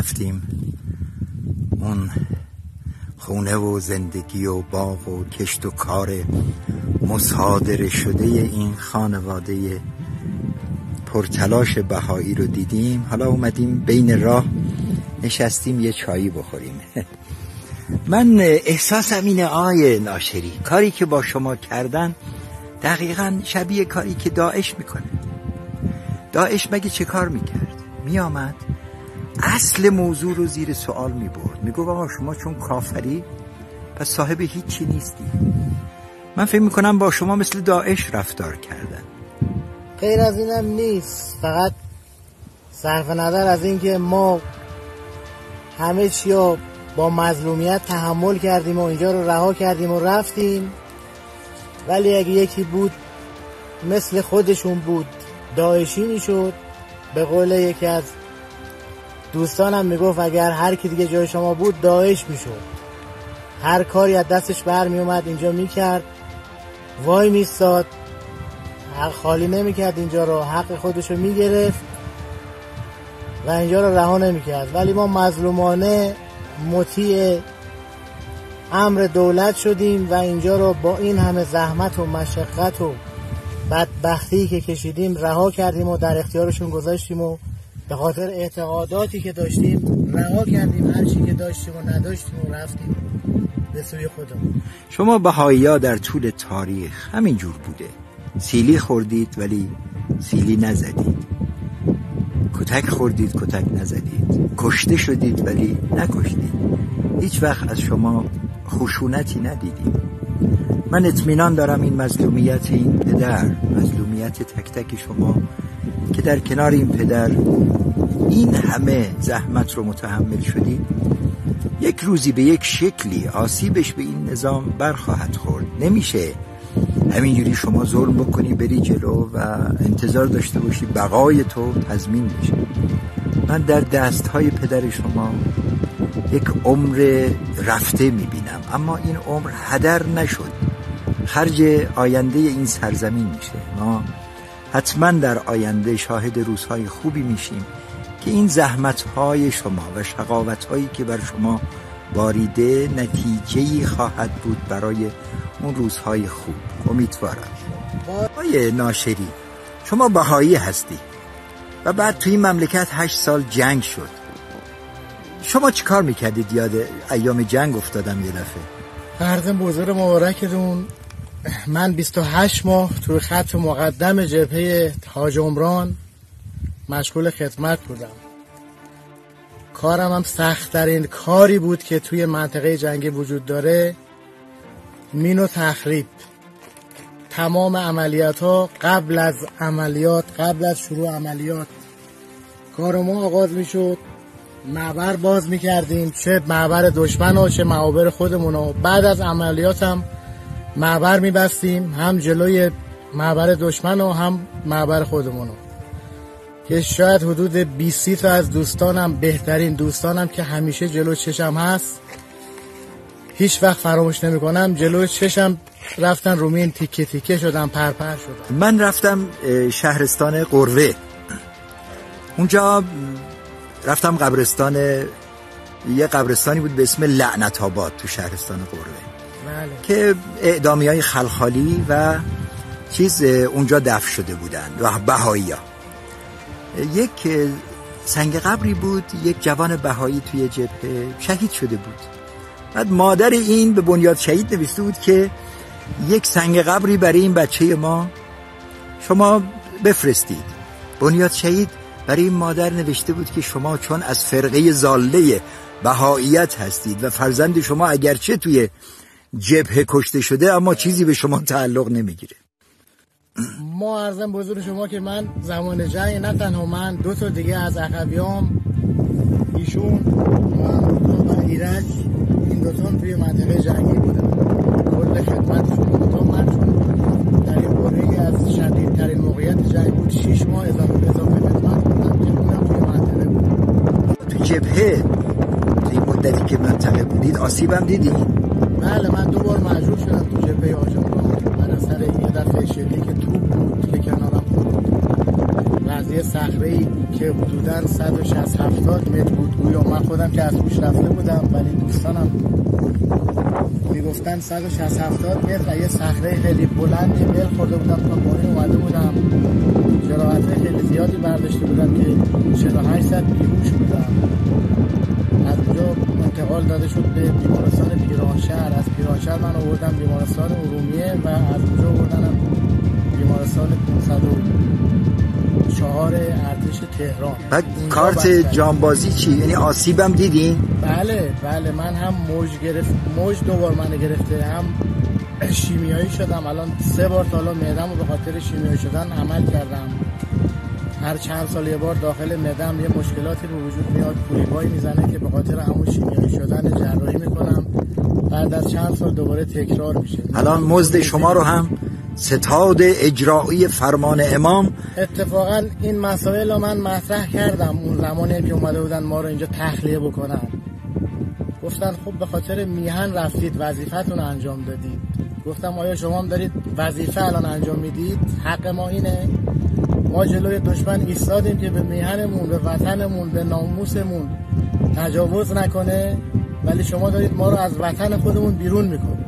رفتیم اون خونه و زندگی و باغ و کشت و کار مصادره شده این خانواده پرتلاش بهایی رو دیدیم. حالا اومدیم بین راه نشستیم یه چایی بخوریم. من احساسم اینه آقای ناشری، کاری که با شما کردن دقیقاً شبیه کاری که داعش میکنه. داعش مگه چه کار میکرد؟ میآمد اصل موضوع رو زیر سوال میبرد، میگفت آقا شما چون کافری پس صاحب هیچی نیستی. من فکر میکنم با شما مثل داعش رفتار کردن. غیر از اینم نیست، فقط صرف نظر از این که ما همه چی رو با مظلومیت تحمل کردیم و اینجا رو رها کردیم و رفتیم، ولی اگه یکی بود مثل خودشون بود داعشی میشد. به قول یکی از دوستانم میگفت اگر هر کی دیگه جای شما بود داعش میشد. هر کاری از دستش برمی اومد اینجا میکرد، وای میستاد، حق خالی نمیکرد، اینجا رو حق خودشو میگرفت و اینجا رو رها نمیکرد. ولی ما مظلومانه مطیع امر دولت شدیم و اینجا رو با این همه زحمت و مشقت و بدبختی که کشیدیم رها کردیم و در اختیارشون گذاشتیم و به خاطر اعتقاداتی که داشتیم رها کردیم. هر چی که داشتیم و نداشتیم و رفتیم به سوی خودمون. شما بهایی‌ها در طول تاریخ همینجور بوده، سیلی خوردید ولی سیلی نزدید، کتک خوردید کتک نزدید، کشته شدید ولی نکشتید، هیچ وقت از شما خشونتی ندیدیم. من اطمینان دارم این مظلومیت این پدر، مظلومیت تک تک شما که در کنار این پدر این همه زحمت رو متحمل شدید، یک روزی به یک شکلی آسیبش به این نظام برخواهد خورد. نمیشه همینجوری شما ظلم بکنی بری جلو و انتظار داشته باشی بقای تو تضمین بشه. من در دستهای پدر شما یک عمر رفته میبینم، اما این عمر هدر نشد، خرج آینده این سرزمین میشه. ما حتما در آینده شاهد روزهای خوبی میشیم که این زحمتهای شما و شقاوتهایی که بر شما باریده نتیجه‌ای خواهد بود برای اون روزهای خوب. امیدوارم. آقای ناشری، شما بهایی هستی و بعد توی این مملکت 8 سال جنگ شد. شما چی کار میکردید؟ یاد ایام جنگ افتادم یه دفعه. فرزن بزرگ مبارکتون، من 28 ماه توی خط مقدم جبهه حاج عمران مشغول خدمت بودم. کارم هم سخت‌ترین کاری بود که توی منطقه جنگی وجود داره، مین و تخریب. تمام عملیات ها قبل از شروع عملیات کار ما آغاز می شد. معبر باز می کردیم، چه معبر دشمن ها چه معابر خودمون ها. بعد از عملیات هم معبر می بستیم، هم جلوی معبر دشمن ها هم معبر خودمون ها، که شاید حدود 20 تا از دوستانم، بهترین دوستانم که همیشه جلو چشم هست، هیچ وقت فراموش نمی کنم، جلو چشم رفتن رومین تیکه تیکه شدن، پرپر شدن. من رفتم شهرستان قروه، اونجا رفتم قبرستان، یه قبرستانی بود به اسم لعنت آباد تو شهرستان قروه، بله. که اعدامیای خلخالی و چیز اونجا دفن شده بودن و بهایی ها. یک سنگ قبری بود، یک جوان بهایی توی جبهه شهید شده بود. بعد مادر این به بنیاد شهید نوشته بود که یک سنگ قبری برای این بچه ما شما بفرستید. بنیاد شهید برای این مادر نوشته بود که شما چون از فرقه ضاله بهاییت هستید و فرزند شما اگرچه توی جبهه کشته شده اما چیزی به شما تعلق نمیگیره. ما عرضم بزرگ شما که من زمان جنگ نه تنها من، 2 تا دیگه از عقبیام، ایشون و ایرج، این 2 تا توی منطقه جنگی بودن. کل خدمتشون 2 تا من چون در این باره از شدیدترین موقعیت جنگ بود 6 ماه اضافه خدمت بودم که اونم توی منطقه بود. تو جبهه توی مدتی که منطقه بودید آسیبم دیدید؟ بله، من 2 بار مجروح شدم تو جبهه حاج عمران. من از سر یه دفعه شلیک توپ بود که کنارم بود، قضیه صخره‌ای که حدوداً 160-170 متر بود، گویا من خودم که از هوش رفته بودم، ولی دوستانم میگفتن 160-170 متر یه صخره خیلی بلندی بل خورده بودم تا پایین اومده بودم. جراحت خیلی زیادی برداشته بودم که 48 ساعت بیهوش بودم. از اونجا انتقال داده شد به بیمارستان پیرانشهر. از پیرانشهر من آوردم بیمارستان ارومیه و از اونجا آوردنم بیمارستان 504 ارتش تهران. بعد کارت جانبازی چی؟ یعنی آسیبم دیدین؟ بله من هم موج 2 بار من گرفته، هم شیمیایی شدم. الان 3 بار تا الان معده‌مو به خاطر شیمیایی شدن عمل کردم. هر چند سال یه بار داخل معده‌م یه مشکلاتی به وجود میاد، پولیبایی میزنه که به خاطر همون شیمیایی شدن جراحی میکنم. بعد از چند سال دوباره تکرار میشه. الان مزد شما رو هم ستاد اجرایی فرمان امام. اتفاقا این مسائل رو من مطرح کردم اون زمانی که اومده بودن ما رو اینجا تخلیه بکنن. گفتن خب به خاطر میهن رفتید، وظیفتون انجام دادید. گفتم آیا شما هم دارید وظیفه الان انجام میدید؟ حق ما اینه. ما جلوی دشمن ایستادیم که به میهنمون، به وطنمون، به ناموسمون تجاوز نکنه، ولی شما دارید ما رو از وطن خودمون بیرون میکنید.